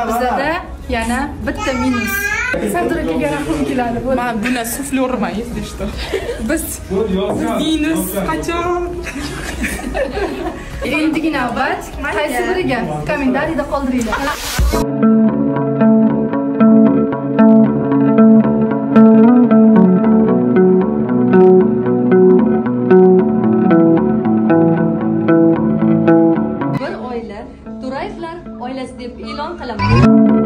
Bizda yana bitta minus. Sardor akaga rahmim keladi. Men buni suflyormaymiz deydi. Biz minus qachon? Endigi navbat qaysi biriga kommentariyda qoldiringlar. Bir oila To'rayevlar oilasi deb e'lon qilaman.